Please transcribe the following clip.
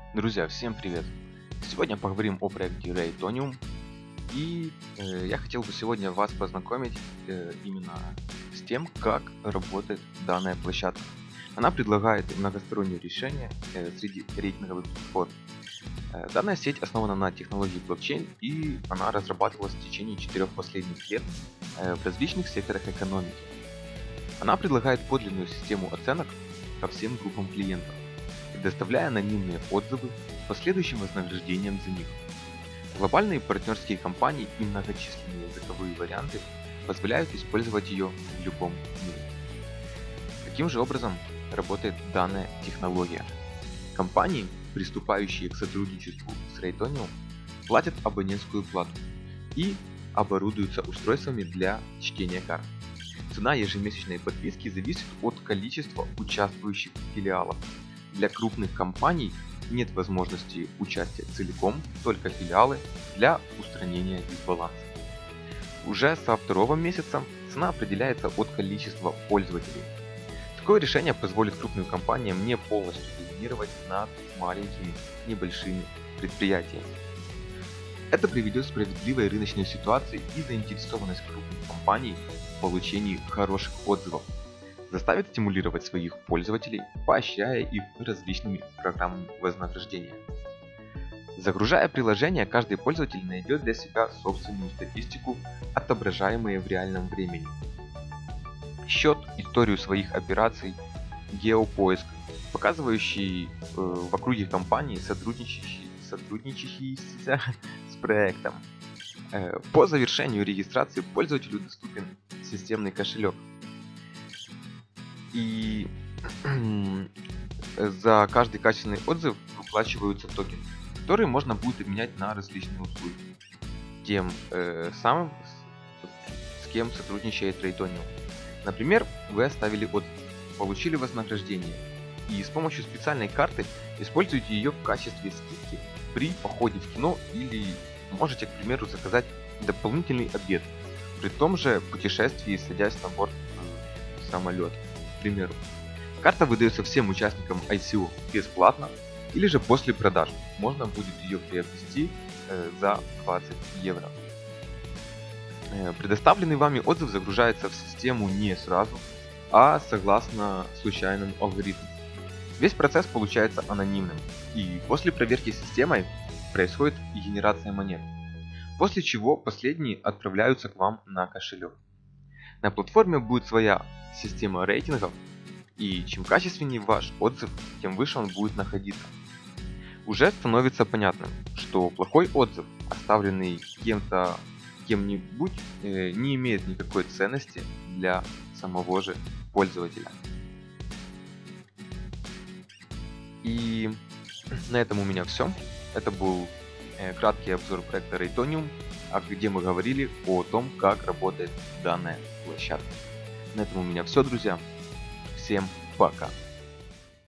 Друзья, всем привет! Сегодня поговорим о проекте Raytonium, и я хотел бы сегодня вас познакомить именно с тем, как работает данная площадка. Она предлагает многосторонние решения среди рейтинговых платформ. Данная сеть основана на технологии блокчейн, и она разрабатывалась в течение 4 последних лет в различных секторах экономики. Она предлагает подлинную систему оценок ко всем группам клиентов, предоставляя анонимные отзывы с последующим вознаграждением за них. Глобальные партнерские компании и многочисленные языковые варианты позволяют использовать ее в любом мире. Каким же образом работает данная технология? Компании, приступающие к сотрудничеству с Raytonium, платят абонентскую плату и оборудуются устройствами для чтения карт. Цена ежемесячной подписки зависит от количества участвующих филиалов. Для крупных компаний нет возможности участия целиком, только филиалы для устранения дисбаланса. Уже со второго месяца цена определяется от количества пользователей. Такое решение позволит крупным компаниям не полностью доминировать над маленькими небольшими предприятиями. Это приведет к справедливой рыночной ситуации и заинтересованность крупных компаний в получении хороших отзывов, заставит стимулировать своих пользователей, поощряя их различными программами вознаграждения. Загружая приложение, каждый пользователь найдет для себя собственную статистику, отображаемые в реальном времени. Счет, историю своих операций, геопоиск, показывающий в округе компании, сотрудничающие с проектом. По завершению регистрации пользователю доступен системный кошелек. И за каждый качественный отзыв выплачиваются токены, которые можно будет обменять на различные услуги. Тем самым, с кем сотрудничает Raytonium. Например, вы оставили отзыв, получили вознаграждение, и с помощью специальной карты используете ее в качестве скидки при походе в кино, или можете, к примеру, заказать дополнительный обед при том же путешествии, садясь на борт самолета. К примеру, карта выдается всем участникам ICO бесплатно, или же после продаж можно будет ее приобрести за 20 евро. Предоставленный вами отзыв загружается в систему не сразу, а согласно случайному алгоритму. Весь процесс получается анонимным, и после проверки системой происходит генерация монет, после чего последние отправляются к вам на кошелек. На платформе будет своя система рейтингов, и чем качественнее ваш отзыв, тем выше он будет находиться. Уже становится понятным, что плохой отзыв, оставленный кем-нибудь, не имеет никакой ценности для самого же пользователя. И на этом у меня все. Это был краткий обзор проекта Raytonium, где мы говорили о том, как работает данная площадка. На этом у меня все, друзья. Всем пока.